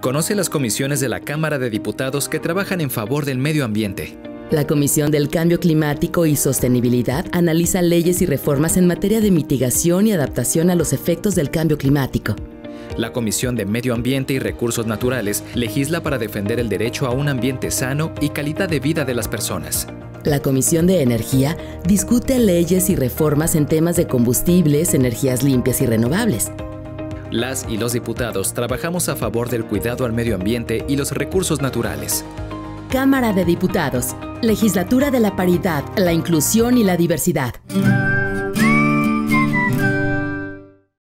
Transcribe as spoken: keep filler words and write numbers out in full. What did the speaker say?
Conoce las comisiones de la Cámara de Diputados que trabajan en favor del medio ambiente. La Comisión del Cambio Climático y Sostenibilidad analiza leyes y reformas en materia de mitigación y adaptación a los efectos del cambio climático. La Comisión de Medio Ambiente y Recursos Naturales legisla para defender el derecho a un ambiente sano y calidad de vida de las personas. La Comisión de Energía discute leyes y reformas en temas de combustibles, energías limpias y renovables. Las y los diputados trabajamos a favor del cuidado al medio ambiente y los recursos naturales. Cámara de Diputados, Legislatura de la Paridad, la Inclusión y la Diversidad.